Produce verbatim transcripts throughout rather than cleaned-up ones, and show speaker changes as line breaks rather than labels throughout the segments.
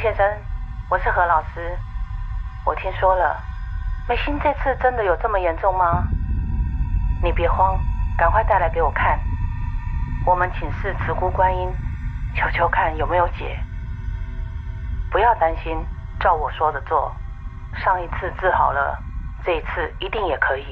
先生，我是何老师。我听说了，美心这次真的有这么严重吗？你别慌，赶快带来给我看。我们请示慈姑观音，求求看有没有解。不要担心，照我说的做。上一次治好了，这一次一定也可以。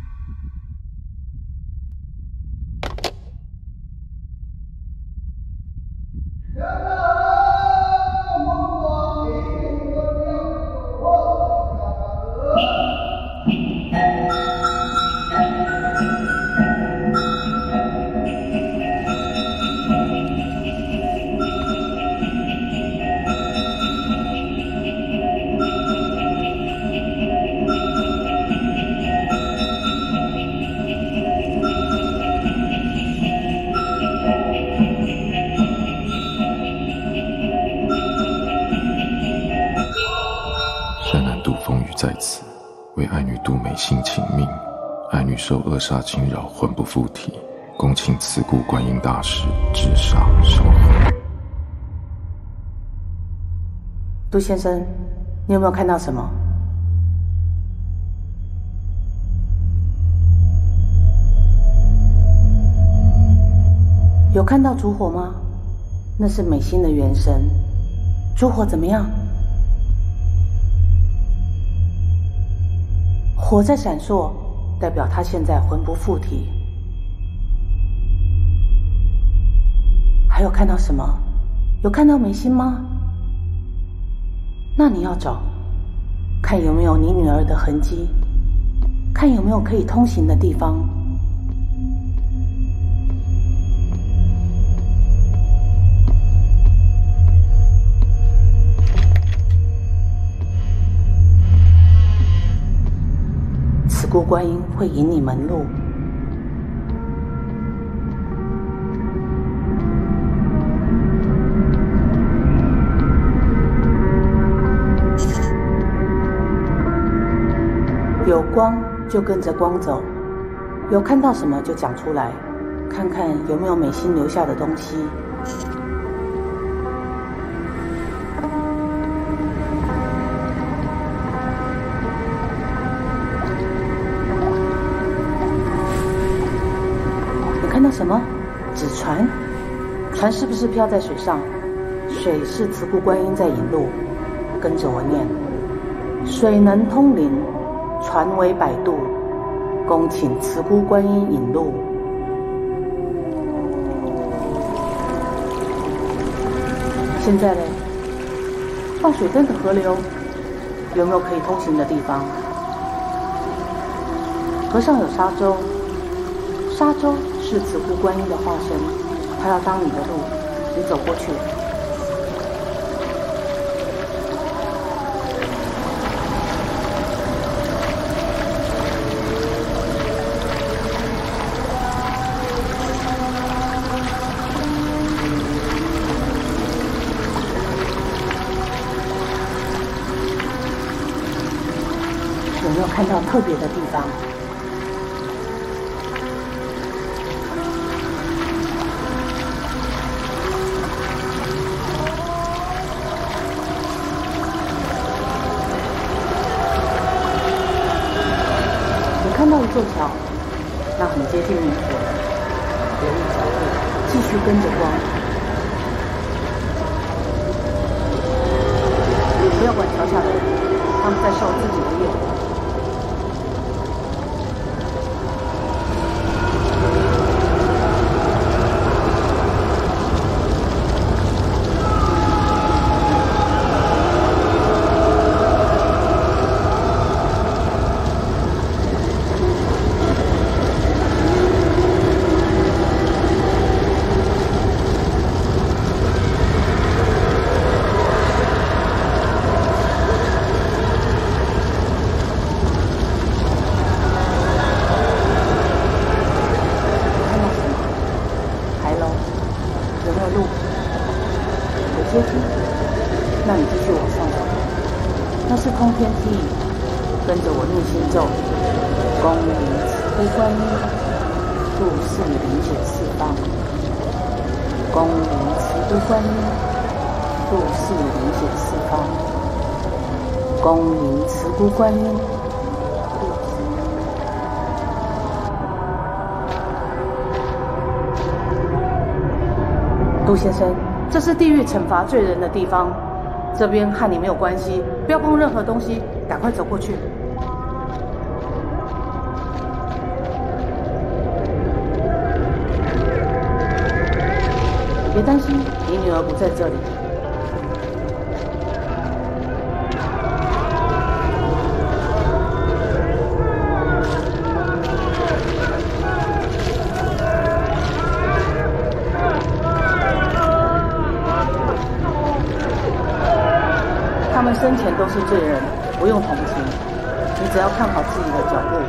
在此为爱女杜美心请命，爱女受恶煞侵扰，魂不附体，恭请慈姑观音大士治煞收魂。
杜先生，你有没有看到什么？有看到烛火吗？那是美心的元神。烛火怎么样？火在闪烁，代表他现在魂不附体。还有看到什么？有看到眉心吗？那你要找，看有没有你女儿的痕迹，看有没有可以通行的地方。慈姑观音会引你门路。有光就跟着光走，有看到什么就讲出来，看看有没有美心留下的东西。看到什么？纸船？船是不是飘在水上？水是慈姑观音在引路，跟着我念：水能通灵，船为摆渡，恭请慈姑观音引路。现在嘞，放水灯的河流有没有可以通行的地方？河上有沙洲，沙洲是慈姑观音的化身，她要当你的路，你走过去。有没有看到特别的地方？看到一座桥，那很接近冥府了。留意脚步，继续跟着光，不要管桥下的人，他们在受自己的业。阶梯，那你继续往上走，那是通天梯，跟着我念心咒，恭迎慈悲观音，度世灵解四方，恭迎慈悲观音， 入世理解四方，恭迎慈姑观音。杜先生，这是地狱惩罚罪人的地方，这边和你没有关系，不要碰任何东西，赶快走过去。别担心，你女儿不在这里。他们生前都是罪人，不用同情，你只要看好自己的脚步。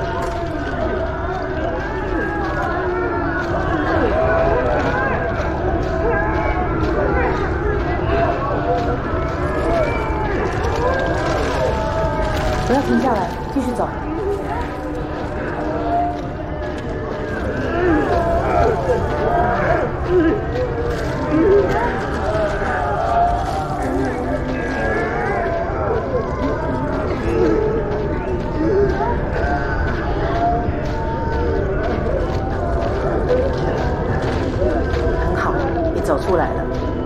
不要停下来，继续走。很好，你走出来了。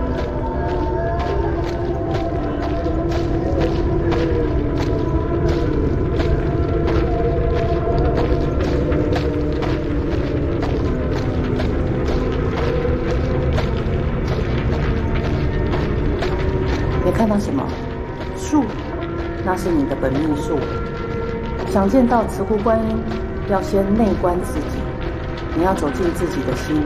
你看到什么？树，那是你的本命树。想见到慈姑观音，要先内观自己，你要走进自己的心。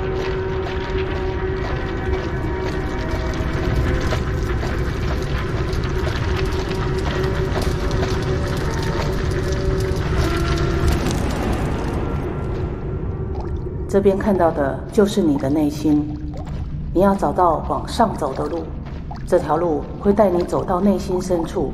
这边看到的就是你的内心，你要找到往上走的路。这条路会带你走到内心深处。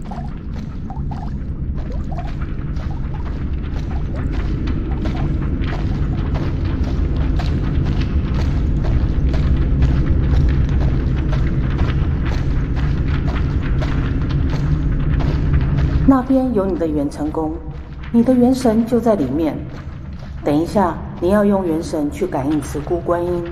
那边有你的元辰宫，你的元神就在里面。等一下，你要用元神去感应慈姑观音。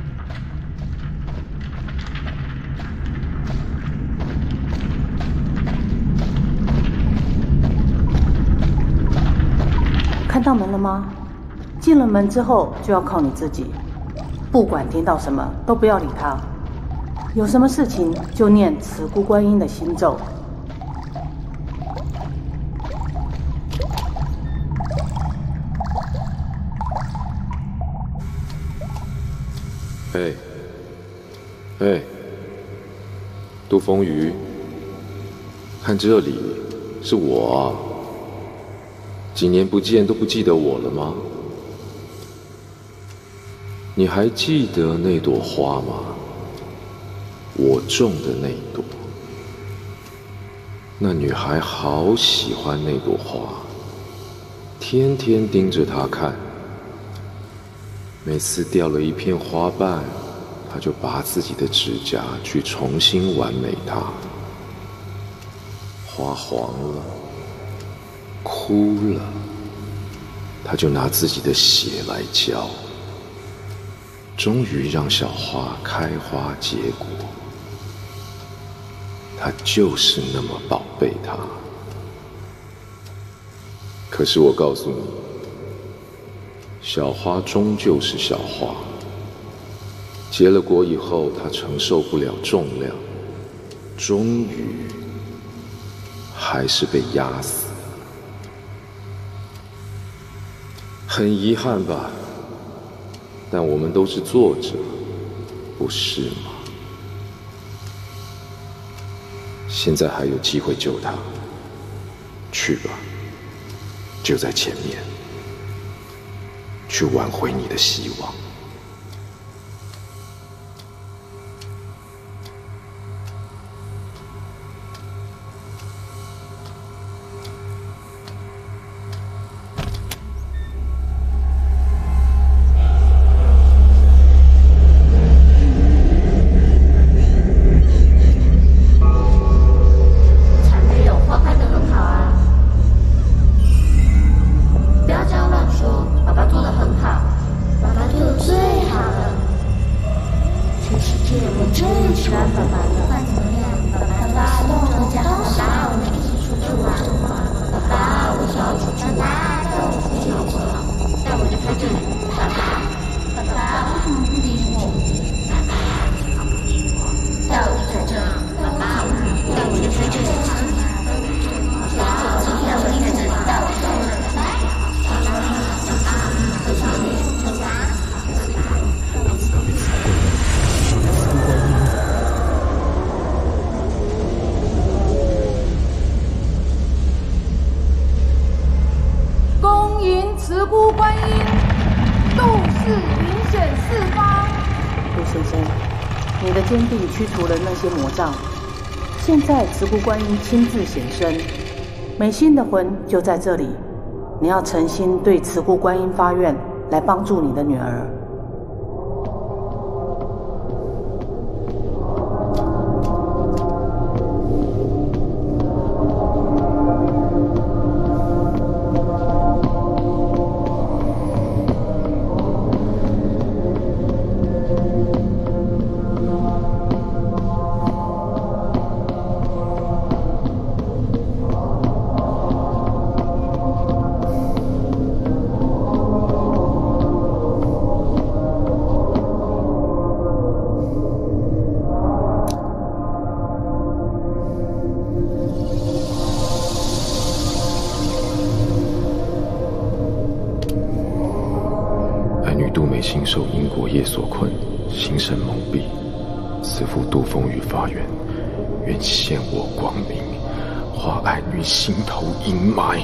看到门了吗？进了门之后就要靠你自己，不管听到什么都不要理他，有什么事情就念慈姑观音的心咒。
哎，哎，杜风雨，看这里，是我啊！几年不见都不记得我了吗？你还记得那朵花吗？我种的那朵。那女孩好喜欢那朵花，天天盯着它看。每次掉了一片花瓣，她就拔自己的指甲去重新完美它。花黄了，枯了，她就拿自己的血来浇，终于让小花开花结果。她就是那么宝贝它。可是我告诉你，小花终究是小花，结了果以后，它承受不了重量，终于还是被压死了。很遗憾吧，但我们都是作者，不是吗？现在还有机会救他，去吧，就在前面，去挽回你的希望。
姑观音，度世明显四方。
陆先生，你的坚定驱除了那些魔障，现在慈姑观音亲自显身，美心的魂就在这里。你要诚心对慈姑观音发愿，来帮助你的女儿。
心受因果业所困，心神蒙蔽，慈父度风雨发愿，愿现我光明，化爱女心头阴霾。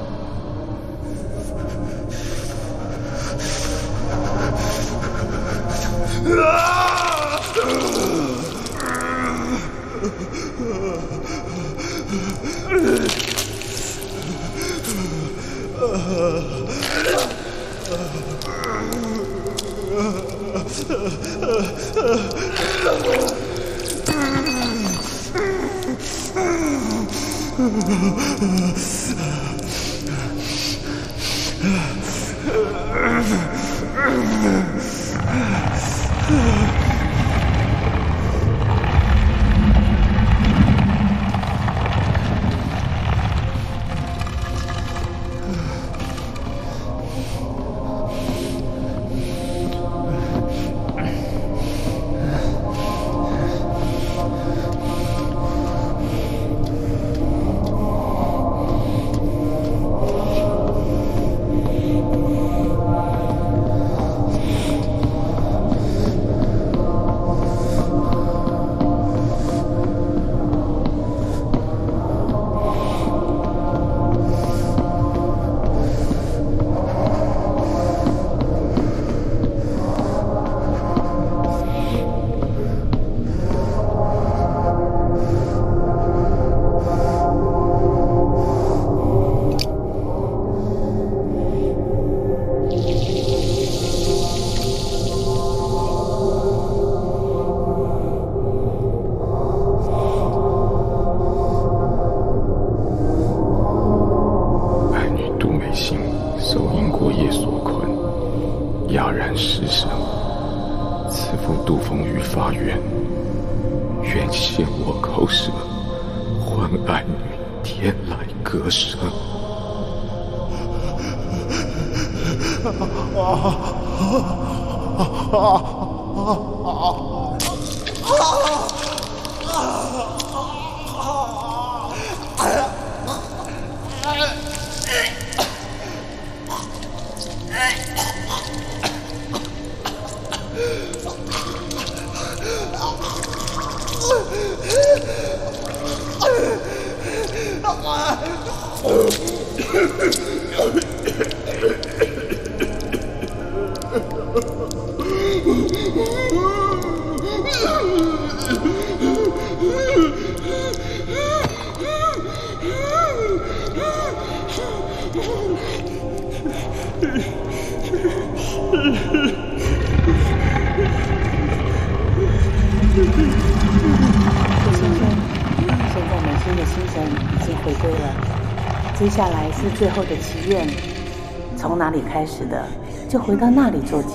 接下来是最后的祈愿，从哪里开始的，就回到那里做结。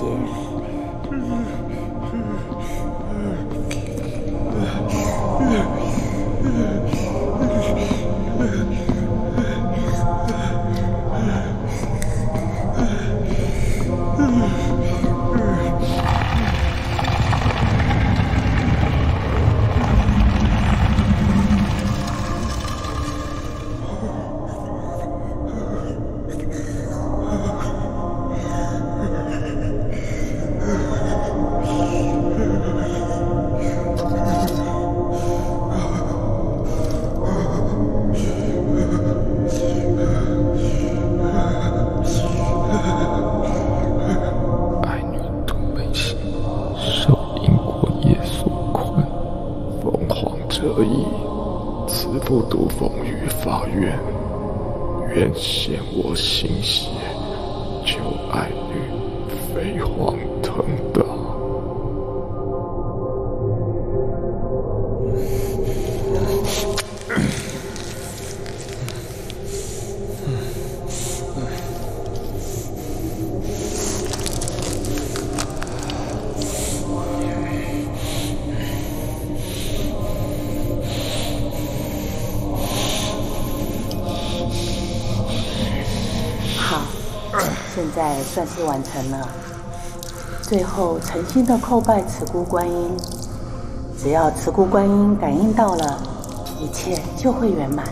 速度奉于法院，愿显我心血，救爱女飞黄腾达。
现在算是完成了，最后诚心的叩拜慈姑观音，只要慈姑观音感应到了，一切就会圆满。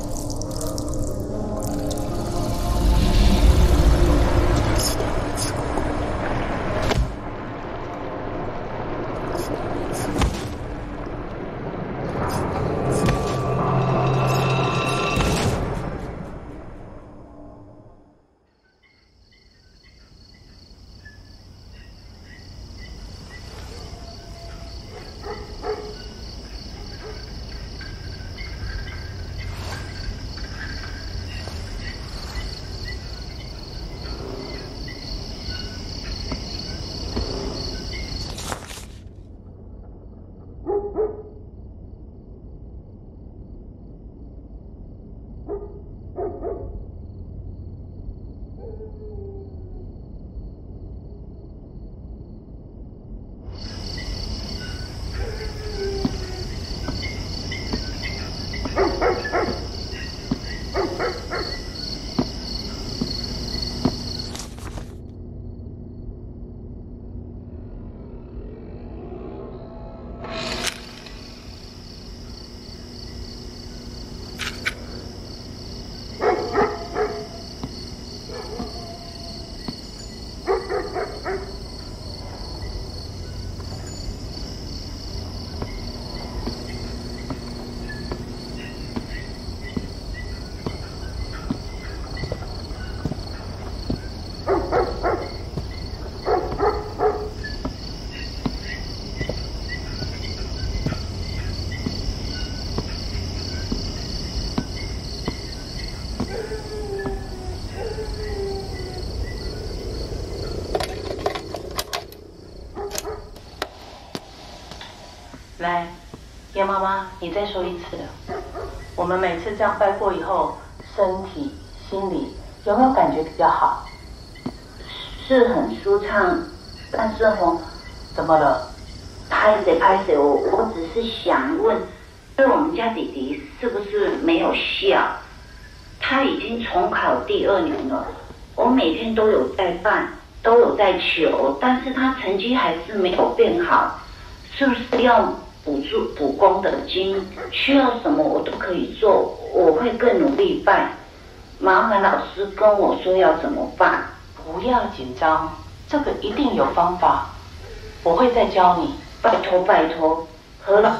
来，叶妈妈，你再说一次。我们每次这样拜过以后，身体、心理有没有感觉比较好？
是很舒畅，但是吼，
怎么了？
拍谁拍谁，我我只是想问，对我们家弟弟是不是没有效？他已经重考第二年了，我每天都有在办，都有在求，但是他成绩还是没有变好，是不是要补助补功的金？需要什么我都可以做，我会更努力办。麻烦老师跟我说要怎么办。
不要紧张，这个一定有方法，我会再教你。
拜托拜托，何老。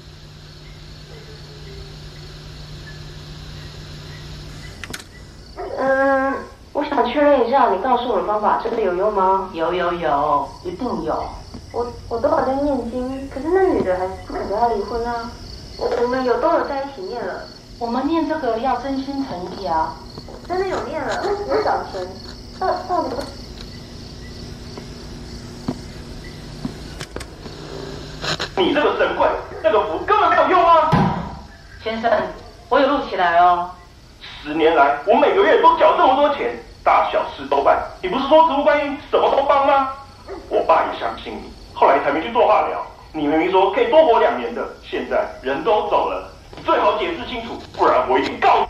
嗯，我想确认一下，你告诉我的方法真的有用吗？
有有有，一定有。
我我都有在念经，可是那女的还是不肯跟他离婚啊。我我们有都有在一起念了。
我们念这个要真心诚意啊。
真的有念了，有小存。到到底。
你这个神棍，那个符根本没有用啊！
先生，我有录起来哦。
十年来，我每个月都缴这么多钱，大小事都办。你不是说植物观音什么都帮吗？我爸也相信你，后来才没去做化疗。你明明说可以多活两年的，现在人都走了，你最好解释清楚，不然我一定告你。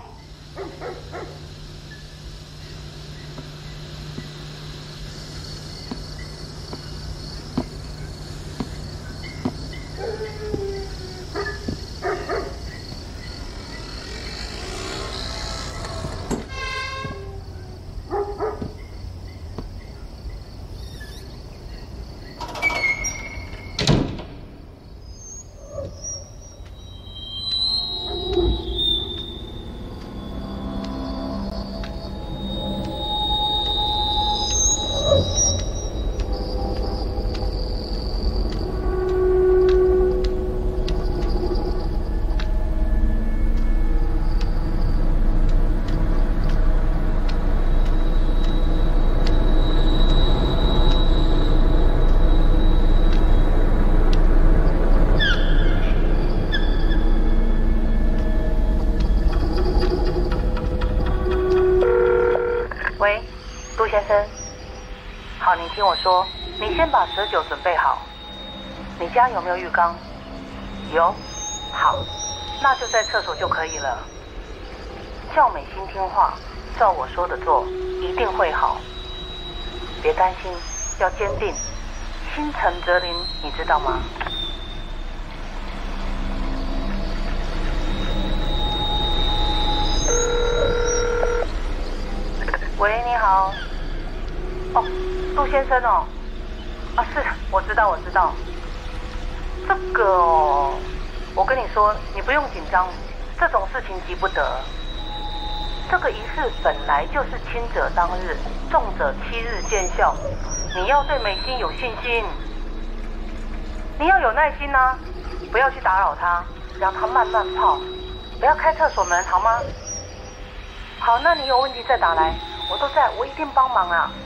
喂，杜先生。好，你听我说，你先把蛇酒准备好。你家有没有浴缸？有。好，那就在厕所就可以了。叫美心听话，照我说的做，一定会好。别担心，要坚定，心诚则灵，你知道吗？喂，你好。哦，杜先生哦。啊，是，我知道，我知道。这个哦，我跟你说，你不用紧张，这种事情急不得。这个仪式本来就是轻者当日，重者七日见效。你要对美心有信心，你要有耐心啊，不要去打扰她，让她慢慢泡，不要开厕所门，好吗？好，那你有问题再打来，我都在，我一定帮忙啊。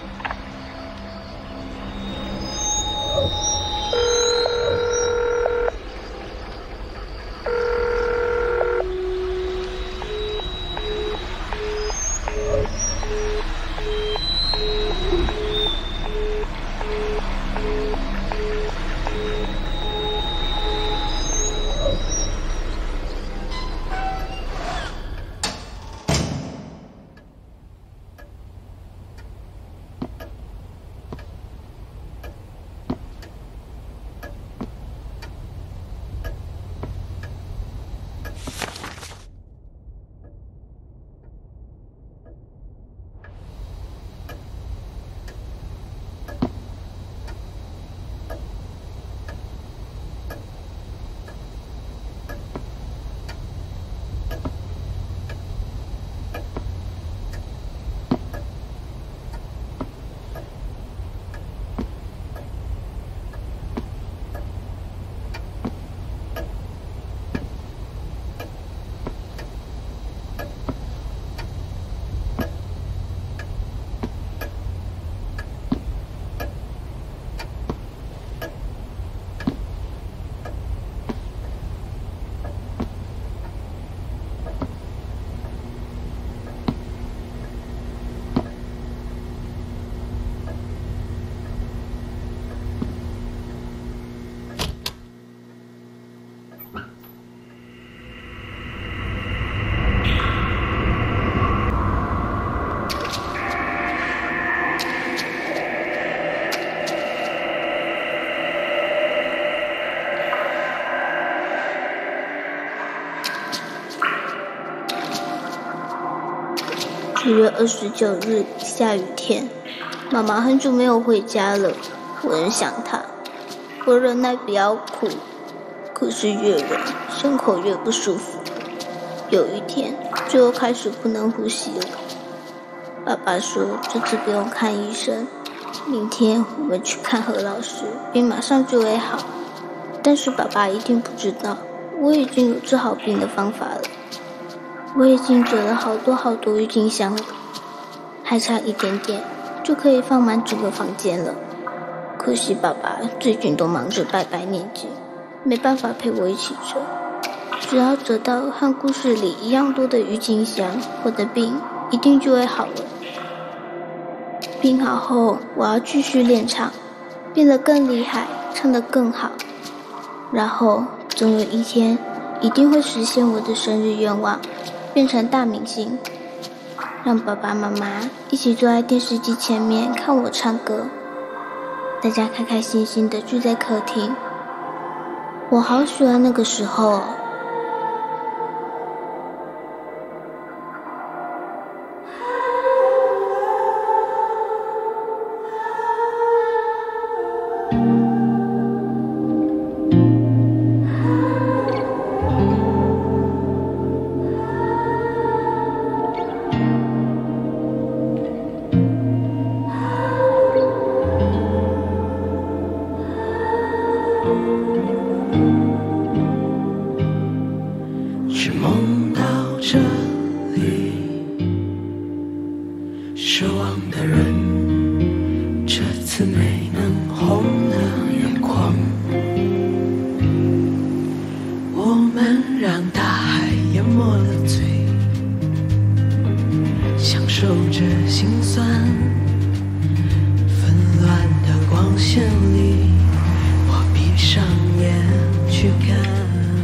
七月二十九日，下雨天，妈妈很久没有回家了，我很想她。我忍耐不要哭，可是越忍，胸口越不舒服。有一天，就又开始不能呼吸了。爸爸说这次不用看医生，明天我们去看何老师，病马上就会好。但是爸爸一定不知道，我已经有治好病的方法了。我已经折了好多好多郁金香了，还差一点点就可以放满整个房间了。可惜爸爸最近都忙着拜拜念经，没办法陪我一起折。只要折到和故事里一样多的郁金香，我的病一定就会好了。病好后，我要继续练唱，变得更厉害，唱得更好。然后总有一天一定会实现我的生日愿望，变成大明星，让爸爸妈妈一起坐在电视机前面看我唱歌，大家开开心心的聚在客厅。我好喜欢那个时候哦。
是梦到这里，失望的人这次没能红了眼眶。我们让大海淹没了嘴，小享受着心酸，纷乱的光线里，我闭上眼去看。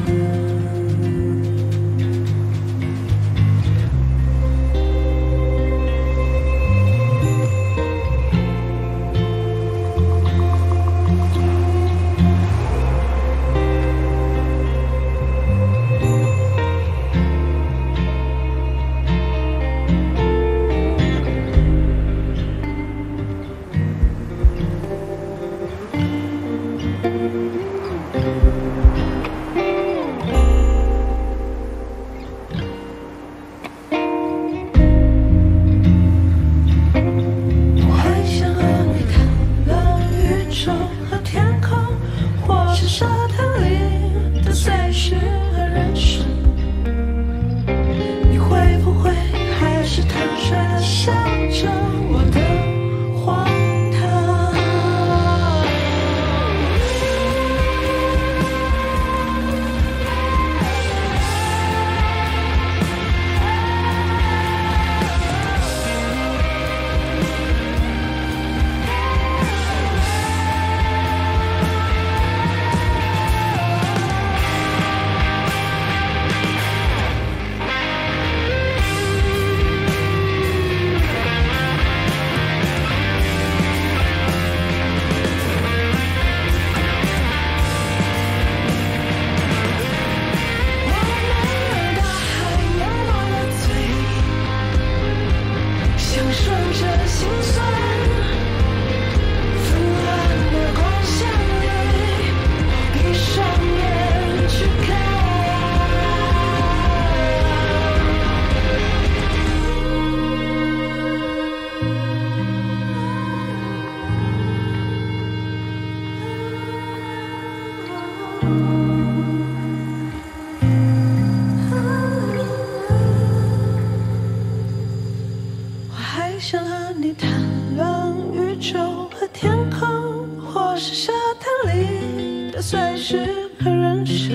想和你谈论宇宙和天空，或是沙滩里的碎石和人生。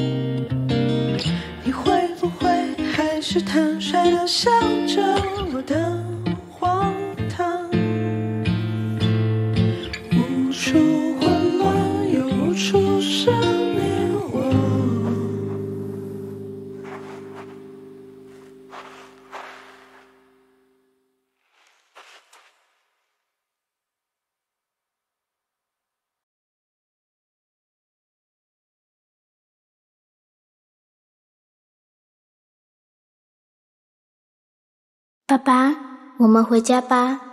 你会不会还是坦率地笑着我的荒唐？无处混乱，又无处是你我。
爸爸，我们回家吧。